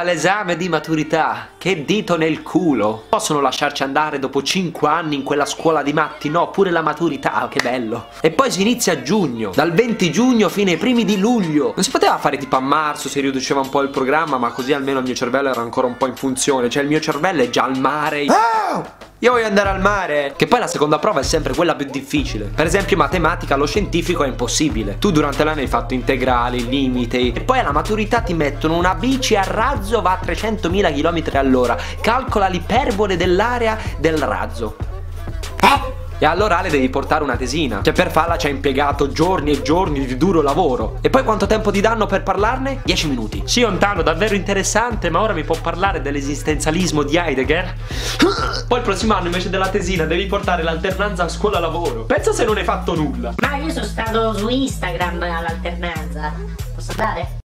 l'esame di maturità. Che dito nel culo. Possono lasciarci andare dopo 5 anni in quella scuola di matti? No, pure la maturità, che bello. E poi si inizia a giugno, dal 20 giugno fino ai primi di luglio. Non si poteva fare tipo a marzo, si riduceva un po' il programma, ma così almeno il mio cervello era ancora un po' in funzione. Cioè il mio cervello è già al mare. Io voglio andare al mare. Che poi la seconda prova è sempre quella più difficile. Per esempio matematica, lo scientifico è impossibile. Tu durante l'anno hai fatto integrali, limiti. E poi alla maturità ti mettono una bici a razzo, va a 300.000 km all'ora. Calcola l'iperbole dell'area del razzo. E all'orale devi portare una tesina. Cioè per farla ci ha impiegato giorni e giorni di duro lavoro. E poi quanto tempo ti danno per parlarne? 10 minuti. Sì, Ontano, davvero interessante, ma ora mi può parlare dell'esistenzialismo di Heidegger? Poi il prossimo anno invece della tesina devi portare l'alternanza a scuola-lavoro. Pensa se non hai fatto nulla. Ma io sono stato su Instagram all'alternanza. Posso andare?